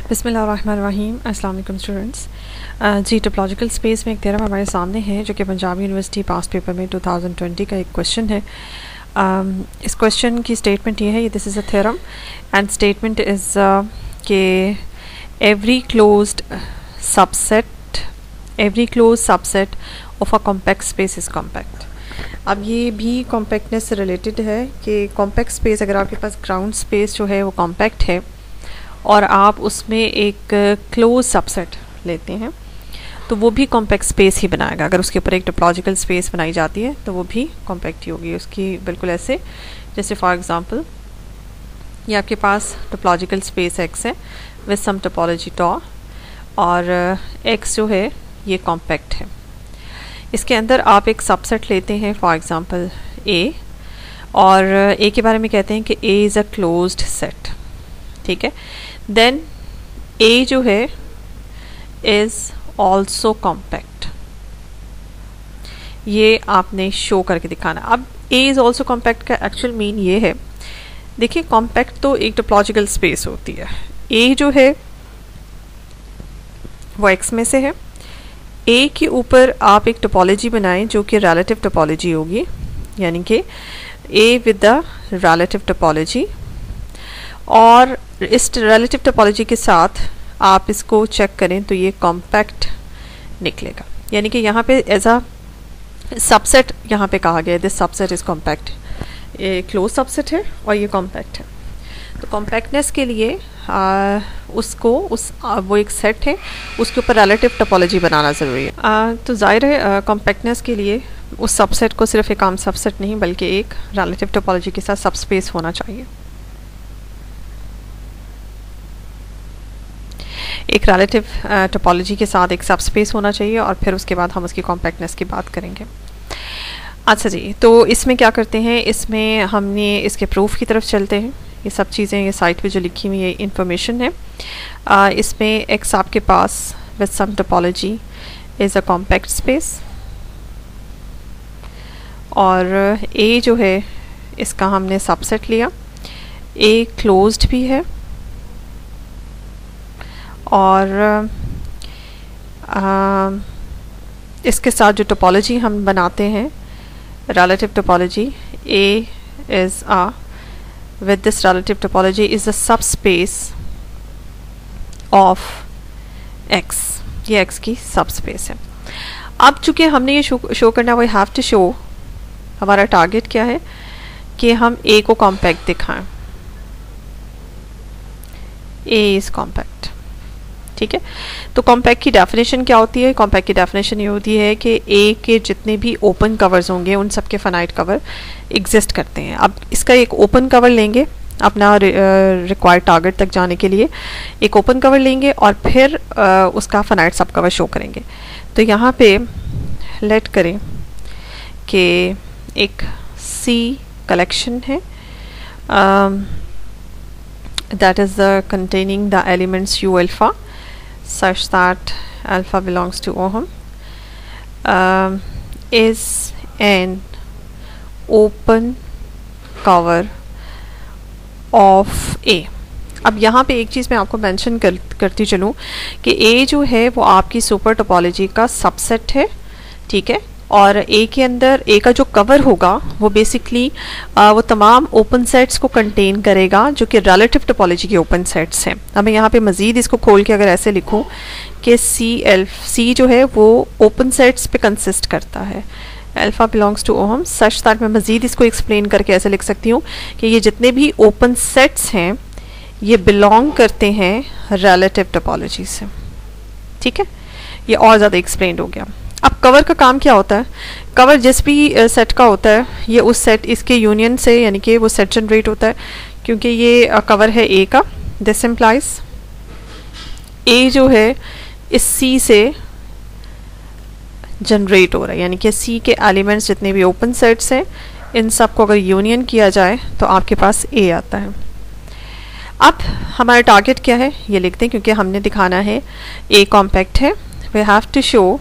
बिस्मिल्लाहिर्रहमानिर्रहीम। अस्सलाम वालेकुम स्टूडेंट्स। जी टोपोलॉजिकल स्पेस में एक थ्योरम हमारे सामने है जो कि पंजाब यूनिवर्सिटी पास पेपर में 2020 का एक क्वेश्चन है। इस क्वेश्चन की स्टेटमेंट ये है, this is a theorem and statement is के every closed subset of a compact space is compact. अब ये भी कॉम्पैक्टनेस से रिलेटेड है कि कॉम्पैक्ट स्पेस, अगर आपके पास ग्राउंड स्पेस जो है वो कॉम्पैक्ट है और आप उसमें एक क्लोज सबसेट लेते हैं तो वो भी कॉम्पैक्ट स्पेस ही बनाएगा। अगर उसके ऊपर एक टोपोलॉजिकल स्पेस बनाई जाती है तो वो भी कॉम्पैक्ट ही होगी उसकी, बिल्कुल ऐसे जैसे फॉर एग्जांपल ये आपके पास टोपोलॉजिकल स्पेस एक्स है विद सम टोपोलॉजी टॉ और एक्स जो है ये कॉम्पैक्ट है। इसके अंदर आप एक सबसेट लेते हैं फॉर एग्जांपल ए और ए के बारे में कहते हैं कि A is a closed set, ठीक है। देन ए जो है इज ऑल्सो कॉम्पैक्ट, ये आपने शो करके दिखाना। अब ए इज ऑल्सो कॉम्पैक्ट का एक्चुअल मीन ये है, देखिए कॉम्पैक्ट तो एक टोपोलॉजिकल स्पेस होती है। ए जो है वो एक्स में से है, ए के ऊपर आप एक टोपोलॉजी बनाएं जो कि रिलेटिव टोपोलॉजी होगी, यानी कि A with the relative topology, और इस रिलेटिव टोपोलॉजी के साथ आप इसको चेक करें तो ये कॉम्पैक्ट निकलेगा। यानी कि यहाँ पे एज अ सबसेट यहाँ पे कहा गया है दिस सबसेट इज कॉम्पैक्ट, ये क्लोज सबसेट है और ये कॉम्पैक्ट है। तो कॉम्पैक्टनेस के लिए वो एक सेट है उसके ऊपर रिलेटिव टोपोलॉजी बनाना ज़रूरी है। तो जाहिर है कॉम्पैक्टनेस के लिए उस सबसेट को सिर्फ एक आम सबसेट नहीं बल्कि एक रिलेटिव टोपोलॉजी के साथ सबस्पेस होना चाहिए। एक रिलेटिव टोपोलॉजी के साथ एक सबस्पेस होना चाहिए और फिर उसके बाद हम उसकी कॉम्पैक्टनेस की बात करेंगे। अच्छा जी, तो इसमें क्या करते हैं, इसमें हमने इसके प्रूफ की तरफ चलते हैं। ये सब चीज़ें ये साइट पे जो लिखी हुई है इंफॉर्मेशन है। इसमें एक्स आपके पास with some topology is a compact space और ए जो है इसका हमने सबसेट लिया, ए क्लोज्ड भी है और इसके साथ जो टोपोलॉजी हम बनाते हैं relative topology, A is a with this relative topology is the subspace of x, ये x की subspace है। अब चूंकि हमने ये शो करना, we have to show, हमारा टारगेट क्या है कि हम a को कॉम्पैक्ट दिखाएं, a is compact, ठीक है। तो कॉम्पैक्ट की डेफिनेशन क्या होती है? कॉम्पैक्ट की डेफिनेशन ये होती है कि ए के जितने भी ओपन कवर्स होंगे उन सब के फाइनाइट कवर एग्जिस्ट करते हैं। अब इसका एक ओपन कवर लेंगे अपना रिक्वायर्ड टारगेट तक जाने के लिए, एक ओपन कवर लेंगे और फिर उसका फाइनाइट सब कवर शो करेंगे। तो यहाँ पे लेट करें कि एक सी कलेक्शन है that is containing the elements u alpha such that alpha belongs to Ohm, is an open cover of A। अब यहाँ पे एक चीज़ मैं आपको मेंशन करती चलूँ कि A जो है वो आपकी सुपर टोपोलॉजी का सबसेट है, ठीक है। और ए के अंदर ए का जो कवर होगा वो बेसिकली वो तमाम ओपन सेट्स को कंटेन करेगा जो कि रिलेटिव टोपोलॉजी के ओपन सेट्स हैं। अब मैं यहाँ पे मज़ीद इसको खोल के अगर ऐसे लिखूँ कि सी जो है वो ओपन सेट्स पे कंसिस्ट करता है, alpha belongs to ohm, such that मैं मज़ीद इसको एक्सप्लेन करके ऐसे लिख सकती हूँ कि ये जितने भी ओपन सेट्स हैं ये बिलोंग करते हैं रिलेटिव टोपोलॉजी से, ठीक है। ये और ज़्यादा एक्सप्लेन हो गया। अब कवर का काम क्या होता है? कवर जिस भी सेट का होता है ये उस सेट इसके यूनियन से यानी कि वो सेट जनरेट होता है। क्योंकि ये कवर है ए का, दिस इम्प्लाइज ए जो है इस सी से जनरेट हो रहा है, यानी कि सी के एलिमेंट्स जितने भी ओपन सेट्स हैं इन सब को अगर यूनियन किया जाए तो आपके पास ए आता है। अब हमारा टारगेट क्या है ये लिखते हैं, क्योंकि हमने दिखाना है ए कॉम्पैक्ट है। We have to show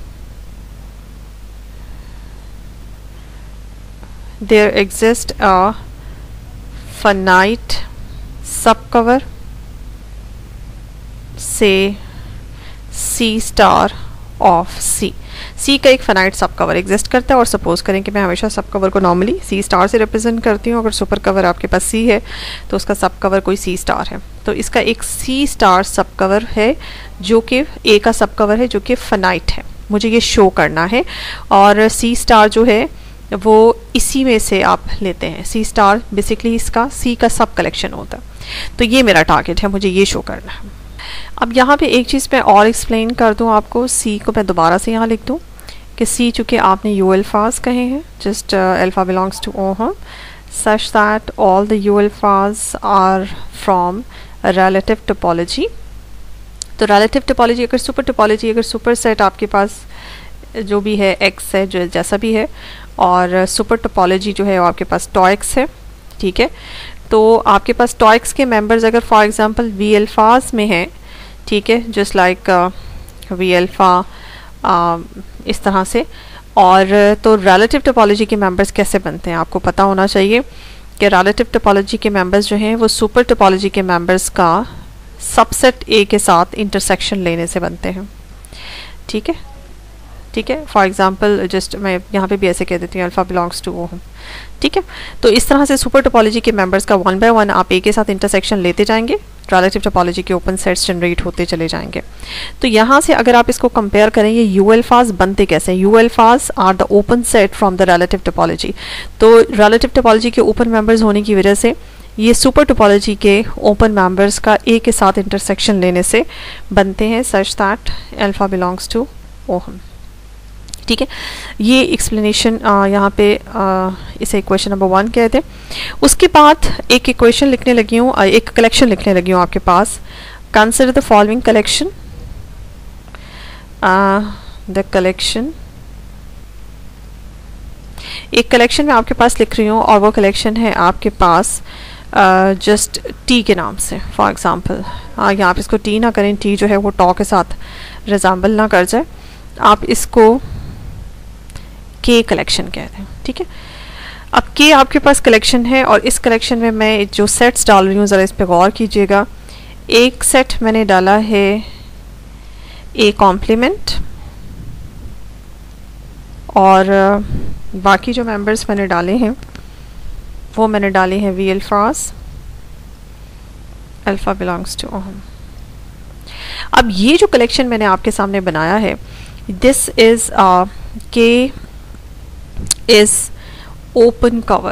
there exists a finite subcover से सी स्टार ऑफ सी। सी का एक फाइनाइट सब कवर एग्जिस्ट करता है और सपोज करें कि मैं हमेशा सब कवर को नॉर्मली सी स्टार से रिप्रेजेंट करती हूँ। अगर सुपर कवर आपके पास सी है तो उसका सब कवर कोई सी स्टार है, तो इसका एक सी स्टार सब कवर है जो कि ए का सब कवर है जो कि फाइनाइट है, मुझे ये शो करना है। और सी स्टार जो है वो इसी में से आप लेते हैं। सी स्टार बेसिकली इसका सी का सब कलेक्शन होता है, तो ये मेरा टारगेट है, मुझे ये शो करना है। अब यहाँ पे एक चीज़ मैं और एक्सप्लेन कर दूँ आपको। सी को मैं दोबारा से यहाँ लिख दूँ कि सी चूँकि आपने यू अल्फाज कहे हैं, just alpha belongs to ohm such that all the U alphas are from relative topology. तो रिलेटिव टोपोलॉजी अगर सुपर टोपोलॉजी, अगर सुपर सेट आपके पास जो भी है एक्स है जो जैसा भी है, और सुपर टोपोलॉजी जो है वो आपके पास टॉक्स है, ठीक है। तो आपके पास टॉक्स के मेंबर्स अगर फॉर एग्जांपल वी अल्फाज में हैं, ठीक है, जस्ट लाइक वी अल्फा इस तरह से। और तो रिलेटिव टोपोलॉजी के मेंबर्स कैसे बनते हैं आपको पता होना चाहिए कि रिलेटिव टोपोलॉजी के मेंबर्स जो हैं वो सुपर टोपोलॉजी के मेंबर्स का सबसेट ए के साथ इंटरसेक्शन लेने से बनते हैं, ठीक है, ठीक है। फॉर एग्जांपल जस्ट मैं यहाँ पे भी ऐसे कह देती हूँ अल्फा बिलोंग्स टू ओहम, ठीक है। तो इस तरह से सुपर टोपोलॉजी के मेंबर्स का वन बाय वन आप ए के साथ इंटरसेक्शन लेते जाएंगे, रिलेटिव टोपोलॉजी के ओपन सेट्स जनरेट होते चले जाएंगे। तो यहाँ से अगर आप इसको कंपेयर करें ये यू अल्फाज बनते कैसे हैं, U alphas are the open set from the relative topology. तो रिलेटिव टोपोलॉजी के ओपन मेंबर्स होने की वजह से ये सुपर टोपोलॉजी के ओपन मेंबर्स का ए के साथ इंटरसेक्शन लेने से बनते हैं such that alpha belongs to ohm, ठीक है। ये एक्सप्लेनेशन यहाँ पे इसे इक्वेशन नंबर 1 कहते हैं। उसके बाद एक इक्वेशन लिखने लगी हूँ, एक कलेक्शन लिखने लगी हूँ आपके पास। Consider the following collection, the collection, एक कलेक्शन मैं आपके पास लिख रही हूँ और वो कलेक्शन है आपके पास जस्ट टी के नाम से। फॉर एग्जांपल यहाँ आप इसको टी ना करें, टी जो है वो टॉ के साथ रिजेंबल ना कर जाए, आप इसको के कलेक्शन कहते हैं, ठीक है। अब के आपके पास कलेक्शन है और इस कलेक्शन में मैं जो सेट्स डाल रही हूँ ज़रा इस पे गौर कीजिएगा। एक सेट मैंने डाला है ए कॉम्प्लीमेंट और बाकी जो मेंबर्स मैंने डाले हैं वो मैंने डाले हैं वी अल्फाज अल्फा बिलोंग्स टू ओहम। अब ये जो कलेक्शन मैंने आपके सामने बनाया है, this is K is open cover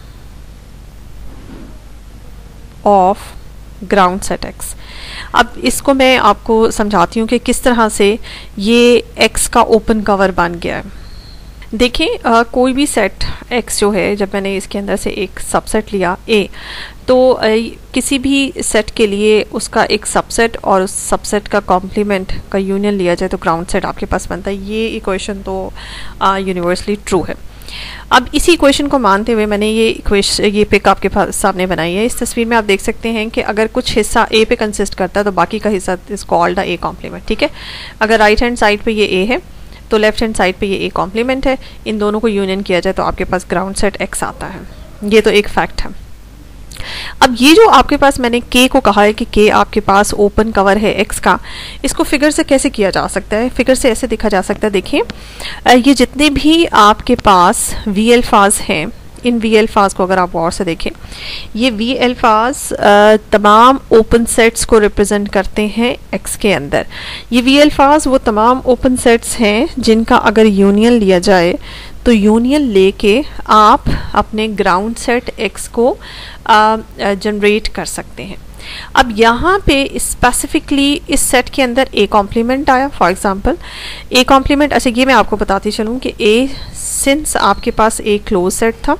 of ground set x। अब इसको मैं आपको समझाती हूँ कि किस तरह से ये x का ओपन कवर बन गया है। देखिए कोई भी सेट x जो है, जब मैंने इसके अंदर से एक सबसेट लिया a, तो किसी भी सेट के लिए उसका एक सबसेट और उस सबसेट का कॉम्प्लीमेंट का यूनियन लिया जाए तो ग्राउंड सेट आपके पास बनता है। ये इक्वेशन तो यूनिवर्सली ट्रू है। अब इसी इक्वेशन को मानते हुए मैंने ये पिक आपके सामने बनाई है। इस तस्वीर में आप देख सकते हैं कि अगर कुछ हिस्सा ए पे कंसिस्ट करता है तो बाकी का हिस्सा इज कॉल्ड ए कॉम्प्लीमेंट, ठीक है। अगर राइट हैंड साइड पे ये ए है तो लेफ्ट हैंड साइड पे ये ए कॉम्प्लीमेंट है, इन दोनों को यूनियन किया जाए तो आपके पास ग्राउंड सेट एक्स आता है। ये तो एक फैक्ट है। अब ये जो आपके पास मैंने के को कहा है कि के आपके पास ओपन कवर है एक्स का, इसको फिगर से कैसे किया जा सकता है? फिगर से ऐसे देखा जा सकता है। देखिए ये जितने भी आपके पास वी अल्फाज हैं, इन वी अल्फाज को अगर आप गौर से देखें, ये वी अल्फाज तमाम ओपन सेट्स को रिप्रेजेंट करते हैं एक्स के अंदर। ये वी अल्फाज वो तमाम ओपन सेट्स हैं जिनका अगर यूनियन लिया जाए तो यूनियन लेके आप अपने ग्राउंड सेट एक्स को जनरेट कर सकते हैं। अब यहाँ पे स्पेसिफिकली इस सेट के अंदर ए कॉम्प्लीमेंट आया। फॉर एग्जांपल ए कॉम्प्लीमेंट, अच्छा ये मैं आपको बताती चलूँ कि ए सिंस आपके पास ए क्लोज सेट था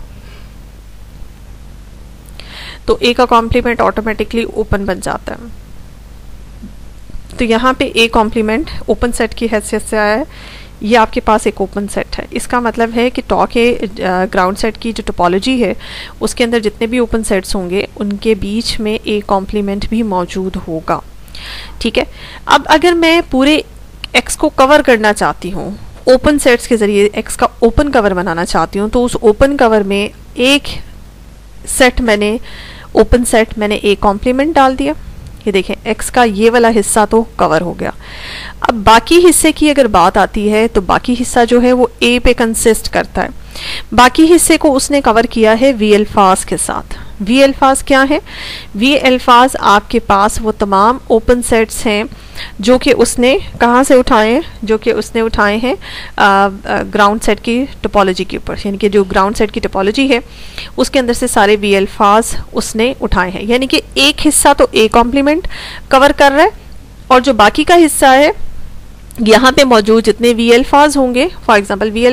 तो ए का कॉम्प्लीमेंट ऑटोमेटिकली ओपन बन जाता है। तो यहाँ पे ए कॉम्प्लीमेंट ओपन सेट की हैसियत से आया है, ये आपके पास एक ओपन सेट है। इसका मतलब है कि टॉ के ग्राउंड सेट की जो टोपोलॉजी है उसके अंदर जितने भी ओपन सेट्स होंगे उनके बीच में ए कॉम्प्लीमेंट भी मौजूद होगा, ठीक है। अब अगर मैं पूरे एक्स को कवर करना चाहती हूँ, ओपन सेट्स के ज़रिए एक्स का ओपन कवर बनाना चाहती हूँ, तो उस ओपन कवर में एक सेट मैंने ओपन सेट मैंने ए कॉम्प्लीमेंट डाल दिया, ये देखें x का ये वाला हिस्सा तो कवर हो गया। अब बाकी हिस्से की अगर बात आती है तो बाकी हिस्सा जो है वो A पे कंसिस्ट करता है। बाकी हिस्से को उसने कवर किया है वी अल्फाज के साथ। वी अल्फाज क्या है? वी अल्फाज आपके पास वो तमाम ओपन सेट्स हैं जो कि उसने कहाँ से उठाए हैं, जो कि उसने उठाए हैं ग्राउंड सेट की टोपोलॉजी के ऊपर, यानी कि जो ग्राउंड सेट की टोपोलॉजी है उसके अंदर से सारे वी अल्फाज उसने उठाए हैं। यानी कि एक हिस्सा तो ए कॉम्प्लीमेंट कवर कर रहा है और जो बाकी का हिस्सा है यहाँ पे मौजूद जितने वी अल्फाज होंगे, फॉर एग्जांपल वी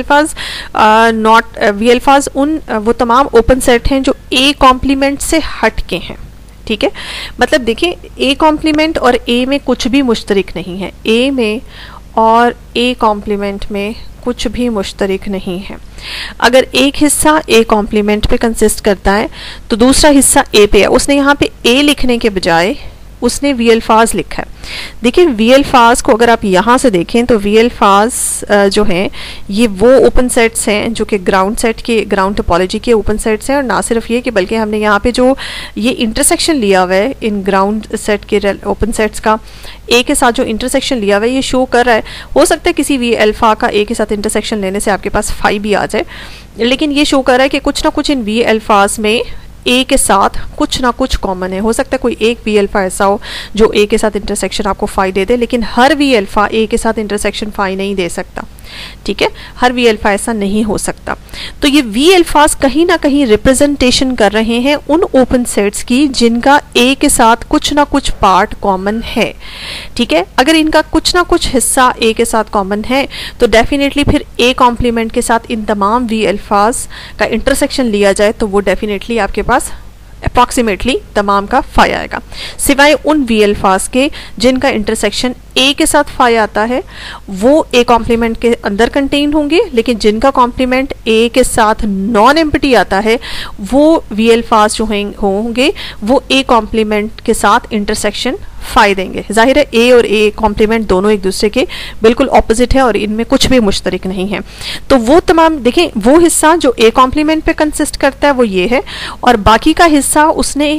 अल्फाज उन वो तमाम ओपन सेट हैं जो ए कॉम्प्लीमेंट से हट के हैं। ठीक है, मतलब देखिए ए कॉम्प्लीमेंट और ए में कुछ भी मुश्तरक नहीं है, ए में और ए कॉम्प्लीमेंट में कुछ भी मुश्तरक नहीं है। अगर एक हिस्सा ए कॉम्प्लीमेंट पे कंसिस्ट करता है तो दूसरा हिस्सा ए पे है। उसने यहाँ पे ए लिखने के बजाय उसने वी अल्फाज लिखा है। देखिए वी अल्फाज को अगर आप यहाँ से देखें तो वी अल्फाज जो हैं ये वो ओपन सेट्स हैं जो कि ग्राउंड सेट के ग्राउंड टोपोलॉजी के ओपन सेट्स हैं। और ना सिर्फ ये कि बल्कि हमने यहाँ पे जो ये इंटरसेक्शन लिया हुआ है इन ग्राउंड सेट के ओपन सेट्स का ए के साथ जो इंटरसेक्शन लिया हुआ है ये शो कर रहा है। हो सकता है किसी वी अल्फा का ए के साथ इंटरसेक्शन लेने से आपके पास 5 भी आ जाए, लेकिन ये शो कर रहा है कि कुछ ना कुछ इन वी अल्फाज में ए के साथ कुछ ना कुछ कॉमन है। हो सकता है कोई एक वी अल्फा ऐसा हो जो ए के साथ इंटरसेक्शन आपको 5 दे दे, लेकिन हर वी अल्फा ए के साथ इंटरसेक्शन 5 नहीं दे सकता। ठीक है, हर वी अल्फा ऐसा नहीं हो सकता। तो ये वी अल्फाज कहीं ना कहीं रिप्रेजेंटेशन कर रहे हैं उन ओपन सेट्स की जिनका ए के साथ कुछ ना कुछ पार्ट कॉमन है। ठीक है, अगर इनका कुछ ना कुछ हिस्सा ए के साथ कॉमन है तो डेफिनेटली फिर ए कॉम्प्लीमेंट के साथ इन तमाम वी अल्फाज का इंटरसेक्शन लिया जाए तो वो डेफिनेटली आपके पास अप्रॉक्सीमेटली तमाम का 5 आएगा, सिवाय उन वी अल्फाज के जिनका इंटरसेक्शन ए के साथ 5 आता है वो ए कॉम्प्लीमेंट के अंदर कंटेन होंगे, लेकिन जिनका कॉम्प्लीमेंट ए के साथ नॉन एम्प्टी आता है वो वी अल्फाज जो होंगे वो ए कॉम्प्लीमेंट के साथ इंटरसेक्शन 5 देंगे। जाहिर है ए और ए कॉम्प्लीमेंट दोनों एक दूसरे के बिल्कुल ऑपोजिट है और इनमें कुछ भी मुश्तरक नहीं है। तो वो तमाम देखें वो हिस्सा जो ए कॉम्प्लीमेंट पे कंसिस्ट करता है वो ये है, और बाकी का हिस्सा उसने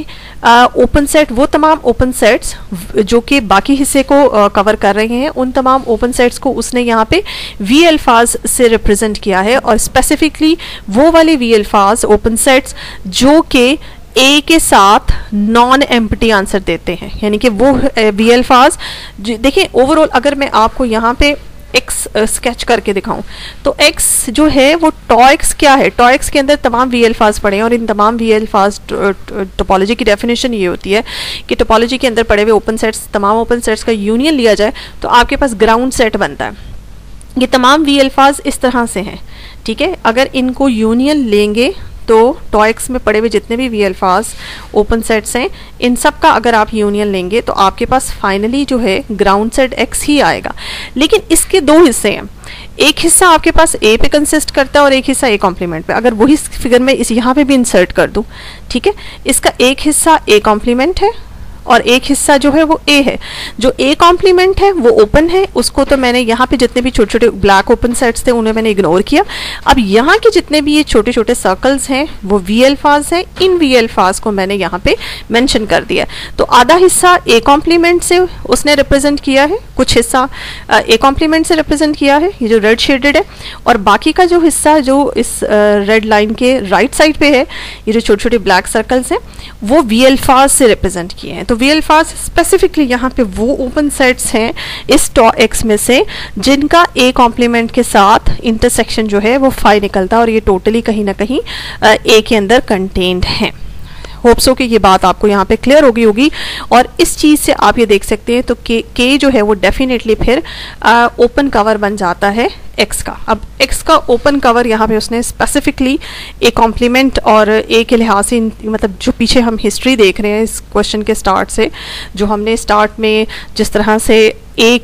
ओपन सेट वो तमाम ओपन सेट्स जो कि बाकी हिस्से को कवर कर रहे हैं उन तमाम ओपन सेट्स को उसने यहाँ पे वी अल्फाज से रिप्रेजेंट किया है, और स्पेसिफिकली वो वाले वी अल्फाज ओपन सेट्स जो कि ए के साथ नॉन एम्प्टी आंसर देते हैं। यानी कि वो वी अल्फाज देखिए ओवरऑल अगर मैं आपको यहाँ पे एक्स स्केच करके दिखाऊं तो एक्स जो है वो टॉएक्स क्या है, टॉएक्स के अंदर तमाम वी अल्फाज पड़े हैं और इन तमाम वी अल्फाज टोपोलॉजी की डेफिनेशन ये होती है कि टोपोलॉजी के अंदर पड़े हुए ओपन सेट्स तमाम ओपन सेट्स का यूनियन लिया जाए तो आपके पास ग्राउंड सेट बनता है। ये तमाम वी अल्फाज इस तरह से हैं। ठीक है, अगर इनको यूनियन लेंगे तो टॉएक्स में पड़े हुए जितने भी वी अल्फाज ओपन सेट्स हैं इन सब का अगर आप यूनियन लेंगे तो आपके पास फाइनली जो है ग्राउंड सेट एक्स ही आएगा। लेकिन इसके 2 हिस्से हैं, एक हिस्सा आपके पास ए पे कंसिस्ट करता है और एक हिस्सा ए कॉम्प्लीमेंट पे। अगर वही फिगर में इस यहाँ पे भी इंसर्ट कर दूँ, ठीक है, इसका एक हिस्सा ए कॉम्प्लीमेंट है और एक हिस्सा जो है वो ए है। जो ए कॉम्प्लीमेंट है वो ओपन है, उसको तो मैंने यहाँ पे जितने भी छोटे छोटे ब्लैक ओपन सेट्स थे उन्हें मैंने इग्नोर किया। अब यहाँ के जितने भी ये छोटे छोटे सर्कल्स हैं वो वी अल्फाज हैं, इन वी अल्फाज को मैंने यहाँ पे मेंशन कर दिया। तो आधा हिस्सा ए कॉम्प्लीमेंट से उसने रिप्रेजेंट किया है, कुछ हिस्सा ए कॉम्प्लीमेंट से रिप्रेजेंट किया है, ये जो रेड शेडेड है, और बाकी का जो हिस्सा जो इस रेड लाइन के राइट साइड पे है, ये जो छोटे छोटे ब्लैक सर्कल्स हैं वो वी अल्फाज से रिप्रेजेंट किए हैं। तो वी अल्फाज स्पेसिफिकली यहाँ पे वो ओपन सेट्स हैं इस टॉएक्स में से जिनका ए कॉम्प्लीमेंट के साथ इंटरसेक्शन जो है वो 5 निकलता है और ये टोटली कहीं ना कहीं ए के अंदर कंटेन्ड है। होप सो कि ये बात आपको यहाँ पे क्लियर हो गई होगी, और इस चीज़ से आप ये देख सकते हैं तो के जो है वो डेफिनेटली फिर ओपन कवर बन जाता है एक्स का। अब एक्स का ओपन कवर यहाँ पे उसने स्पेसिफिकली ए कॉम्प्लीमेंट और ए के लिहाज से मतलब जो पीछे हम हिस्ट्री देख रहे हैं इस क्वेश्चन के स्टार्ट से, जो हमने स्टार्ट में जिस तरह से एक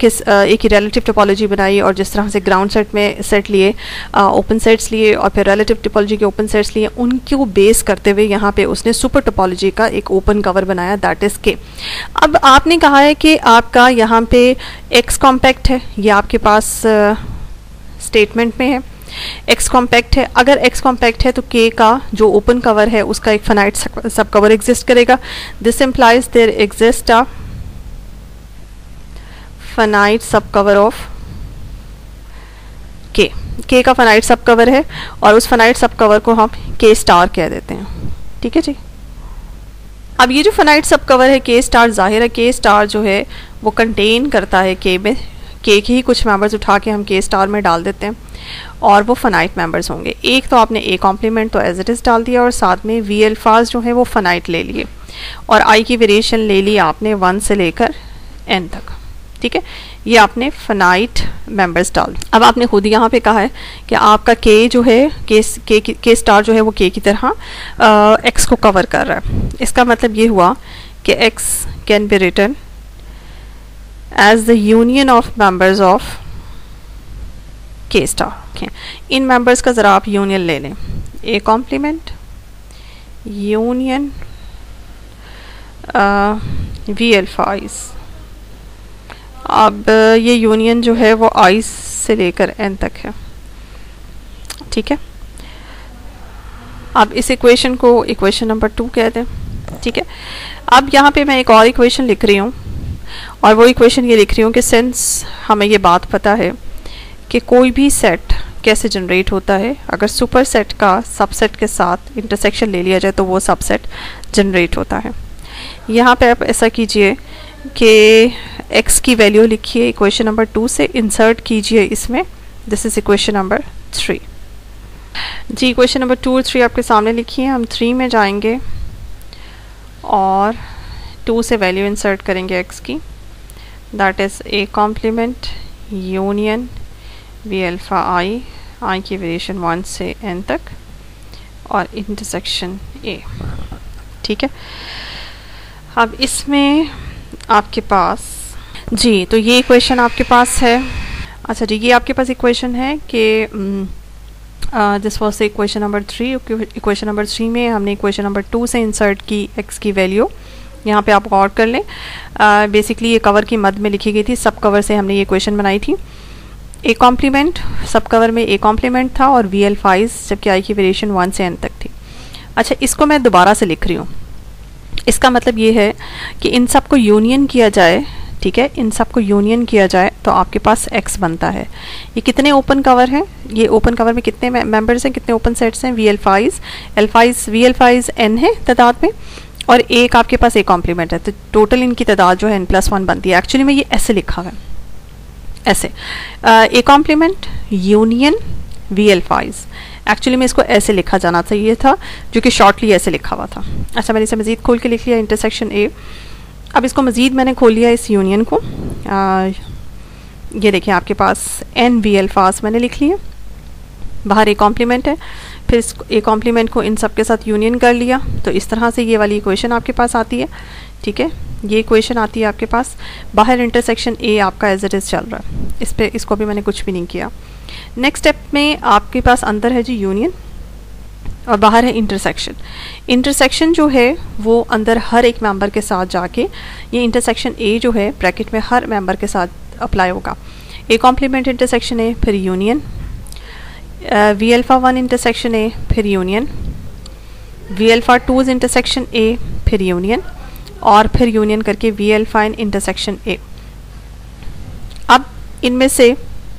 की रिलेटिव टोपोलॉजी बनाई और जिस तरह से ग्राउंड सेट में सेट लिए ओपन सेट्स लिए और फिर रिलेटिव टोपोलॉजी के ओपन सेट्स लिए, उनको बेस करते हुए यहाँ पे उसने सुपर टोपोलॉजी का एक ओपन कवर बनाया, दैट इज के। अब आपने कहा है कि आपका यहाँ पे एक्स कॉम्पैक्ट है, ये आपके पास स्टेटमेंट में है, एक्स कॉम्पैक्ट है, अगर एक्स कॉम्पैक्ट है तो के का जो ओपन कवर है उसका एक फाइनाइट सब कवर एग्जिस्ट करेगा. This implies there exist a finite subcover of K का फाइनाइट सब कवर है और उस फाइनाइट सब कवर को हम के स्टार कह देते हैं. ठीक है जी. अब ये जो फाइनाइट सब कवर है के स्टार, जाहिर है के स्टार जो है वो कंटेन करता है के में, के ही कुछ मेंबर्स उठा के हम के स्टार में डाल देते हैं और वो फाइनाइट मेंबर्स होंगे. एक तो आपने ए कॉम्प्लीमेंट तो एज इट इज़ डाल दिया और साथ में वी अल्फाज जो है वो फाइनाइट ले लिए और आई की वेरिएशन ले ली आपने 1 से लेकर n तक. ठीक है, ये आपने फाइनाइट मेंबर्स डाल. अब आपने खुद यहाँ पे कहा है कि आपका के जो है के स्टार जो है वो के की तरह एक्स को कवर कर रहा है. इसका मतलब ये हुआ कि X can be written as the union of members of K star. इन मेंबर्स का ज़रा आप यूनियन ले लें. A complement union V alphas. अब ये यूनियन जो है वो आई से लेकर एन तक है. ठीक है, अब इस इक्वेशन को इक्वेशन नंबर 2 कह दें. ठीक है, अब यहाँ पे मैं एक और इक्वेशन लिख रही हूँ और वो इक्वेशन ये लिख रही हूँ कि सिंस हमें ये बात पता है कि कोई भी सेट कैसे जनरेट होता है, अगर सुपर सेट का सबसेट के साथ इंटरसेक्शन ले लिया जाए तो वो सबसेट जनरेट होता है. यहाँ पे आप ऐसा कीजिए कि x की वैल्यू लिखिए इक्वेशन नंबर 2 से, इंसर्ट कीजिए इसमें. दिस इज इक्वेशन नंबर 3 जी. इक्वेशन नंबर 2 और 3 आपके सामने लिखिए. हम 3 में जाएंगे और 2 से वैल्यू इंसर्ट करेंगे x की. That is A complement union V alpha i की वेरिएशन 1 से n तक और इंटरसेक्शन a. ठीक है, अब इसमें आपके पास जी, तो ये इक्वेशन आपके पास है. अच्छा जी, ये आपके पास इक्वेशन है कि this was equation number 3. Equation number 3 में हमने इक्वेशन नंबर 2 से इंसर्ट की x की वैल्यू. यहाँ पे आप गौर कर लें, बेसिकली ये कवर की मद में लिखी गई थी. सब कवर से हमने ये इक्वेशन बनाई थी. ए कॉम्प्लीमेंट सब कवर में ए कॉम्प्लीमेंट था और वी अल्फाइज जबकि आई की वेरिएशन 1 से n तक थी. अच्छा, इसको मैं दोबारा से लिख रही हूँ. इसका मतलब ये है कि इन सब को यूनियन किया जाए. ठीक है, इन सब को यूनियन किया जाए तो आपके पास x बनता है. ये कितने ओपन कवर हैं? ये ओपन कवर में कितने मेंबर्स हैं, कितने ओपन सेट्स हैं? वी अल्फाइज n है तादाद में और एक आपके पास ए कॉम्प्लीमेंट है, तो टोटल इनकी तादाद जो है n+1 बनती है. एक्चुअली में ये ऐसे लिखा हुआ है, ऐसे A complement union V alphas. Actually में इसको ऐसे लिखा जाना चाहिए था, जो कि शॉर्टली ऐसे लिखा हुआ था. अच्छा, मैंने इसे मज़ीद खोल के लिख लिया इंटरसेक्शन ए. अब इसको मज़ीद मैंने खोल लिया इस यूनियन को. ये देखिए आपके पास एन वी अल्फाज मैंने लिख लिए, बाहर ए कॉम्प्लीमेंट है, फिर इस ए कॉम्प्लीमेंट को इन सब के साथ यूनियन कर लिया. तो इस तरह से ये वाली इक्वेशन आपके पास आती है. ठीक है, ये इक्वेशन आती है आपके पास. बाहर इंटरसेक्शन ए आपका एज इट इज़ चल रहा है. इस पर इसको भी मैंने कुछ भी नहीं किया. नेक्स्ट स्टेप में आपके पास अंदर है जी यूनियन और बाहर है इंटरसेक्शन. इंटरसेक्शन जो है वो अंदर हर एक मेंबर के साथ जाके ये इंटरसेक्शन ए जो है ब्रैकेट में हर मेंबर के साथ अप्लाई होगा. ए कॉम्प्लीमेंट इंटरसेक्शन ए, फिर union V alpha 1 intersection A, फिर union V alpha 2 intersection A, फिर यूनियन और फिर यूनियन करके V alpha n intersection A. अब इनमें से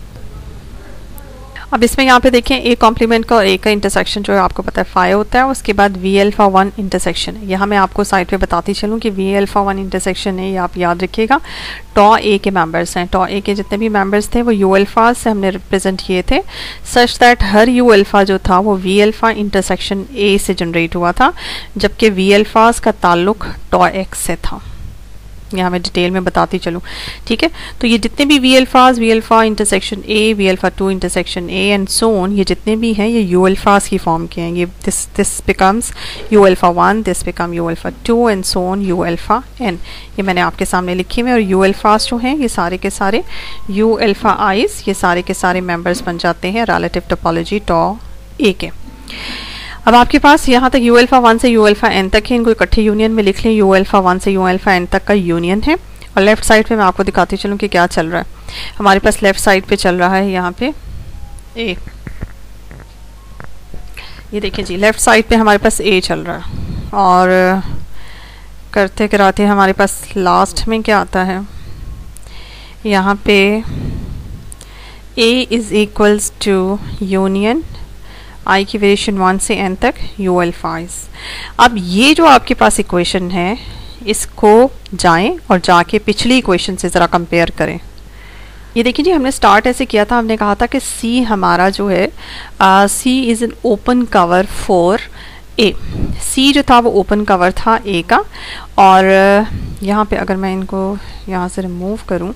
अब इसमें यहाँ पे देखें ए कॉम्प्लीमेंट का और ए का इंटरसेक्शन जो है आपको पता है 5 होता है. उसके बाद वी अल्फा 1 इंटरसेक्शन है. यहाँ मैं आपको साइड पे बताती चलूँ कि वी अल्फा 1 इंटरसेक्शन है, ये आप याद रखिएगा. टॉ ए के मेंबर्स हैं, टॉ ए के जितने भी मेंबर्स थे वो यू अल्फा से हमने रिप्रेजेंट किए थे, सच दैट हर यू अल्फा जो था वो वी अल्फा इंटरसेक्शन ए से जनरेट हुआ था, जबकि वी अल्फाज का ताल्लुक टॉ एक्स से था. यहाँ मैं डिटेल में बताती चलूँ. ठीक है, तो ये जितने भी V alpha intersection A, V alpha 2 intersection A and so on, ये जितने भी हैं ये यू अल्फाज की फॉर्म के हैं. ये this becomes U alpha 1, this become U alpha 2 and so on U alpha n. ये मैंने आपके सामने लिखे हुए. और यू अल्फाज जो हैं ये सारे के सारे यू अल्फा आइज, ये सारे के सारे मेंबर्स बन जाते हैं रिलेटिव टोपोलॉजी टॉ ए के. अब आपके पास यहाँ तक यू अल्फा 1 से यू अल्फा एन तक है, इनको इकट्ठे यूनियन में लिख लें. यू अल्फा 1 से यू अल्फा एन तक का यूनियन है. और लेफ्ट साइड पे मैं आपको दिखाती चलूँ कि क्या चल रहा है. हमारे पास लेफ्ट साइड पे चल रहा है यहाँ पे ए. ये देखिए जी, लेफ़्ट साइड पे हमारे पास ए चल रहा है और करते कराते हमारे पास लास्ट में क्या आता है, यहाँ पे A is equals to union i की वेरिएशन 1 से n तक यू अल्फाइज। अब ये जो आपके पास इक्वेशन है, इसको जाएं और जाके पिछली इक्वेशन से ज़रा कंपेयर करें। ये देखिए जी, हमने स्टार्ट ऐसे किया था, हमने कहा था कि सी हमारा जो है C is an open cover for A. C जो था वो ओपन कवर था ए का, और यहाँ पे अगर मैं इनको यहाँ से रिमूव करूँ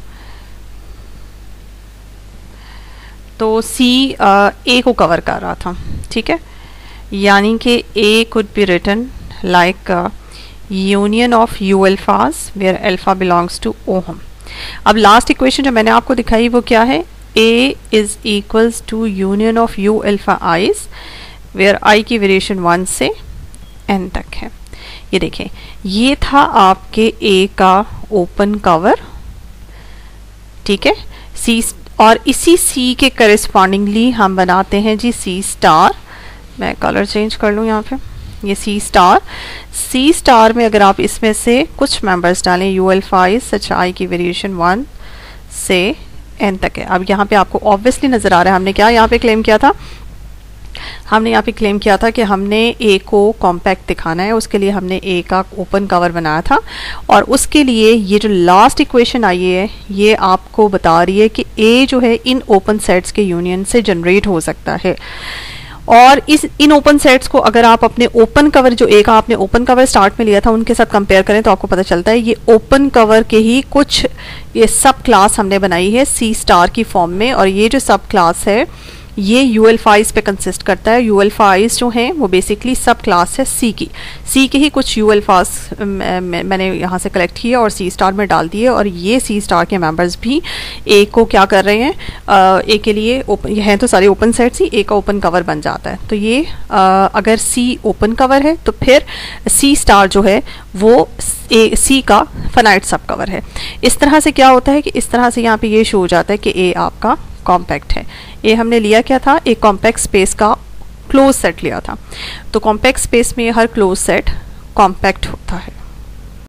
तो सी ए को कवर कर रहा था, ठीक है। यानी कि A could be written like union of U alphas where alpha belongs to ohm. अब लास्ट इक्वेशन जो मैंने आपको दिखाई वो क्या है, A is equals to union of U alpha i's where i की वेरिएशन 1 से n तक है। ये देखें, ये था आपके ए का ओपन कवर, ठीक है, सी, और इसी सी के करेस्पॉन्डिंगली हम बनाते हैं जी सी स्टार। मैं कलर चेंज कर लूँ यहाँ पे, ये सी स्टार। सी स्टार में अगर आप इसमें से कुछ मेंबर्स डालें, यू अल्फाइज सच आई की वेरिएशन 1 से n तक है। अब यहाँ पे आपको ऑब्वियसली नज़र आ रहा है हमने क्या यहाँ पे क्लेम किया था, हमने यहाँ पे क्लेम किया था कि हमने ए को कॉम्पैक्ट दिखाना है, उसके लिए हमने ए का ओपन कवर बनाया था, और उसके लिए ये जो लास्ट इक्वेशन आई है ये आपको बता रही है कि ए जो है इन ओपन सेट्स के यूनियन से जनरेट हो सकता है। और इन ओपन सेट्स को अगर आप अपने ओपन कवर जो ए का आपने ओपन कवर स्टार्ट में लिया था उनके साथ कंपेयर करें तो आपको पता चलता है ये ओपन कवर के ही कुछ ये सब क्लास हमने बनाई है सी स्टार की फॉर्म में, और ये जो सब क्लास है ये यू अल्फाइज पे कंसिस्ट करता है। यू अल्फाइज जो हैं वो बेसिकली सब क्लास है सी की, सी के ही कुछ यू अल्फाज मैंने यहाँ से कलेक्ट किए और सी स्टार में डाल दिए, और ये सी स्टार के मेंबर्स भी ए को क्या कर रहे हैं, ए के लिए ओपन हैं तो सारे ओपन सेट्स ही ए का ओपन कवर बन जाता है। तो ये अगर सी ओपन कवर है तो फिर सी स्टार जो है वो ए सी का फाइनाइट सब कवर है। इस तरह से क्या होता है कि इस तरह से यहाँ पे ये शो हो जाता है कि ए आपका कॉम्पैक्ट है। ये हमने लिया क्या था, एक कॉम्पैक्ट स्पेस का क्लोज सेट लिया था, तो कॉम्पैक्ट स्पेस में हर क्लोज सेट कॉम्पैक्ट होता है।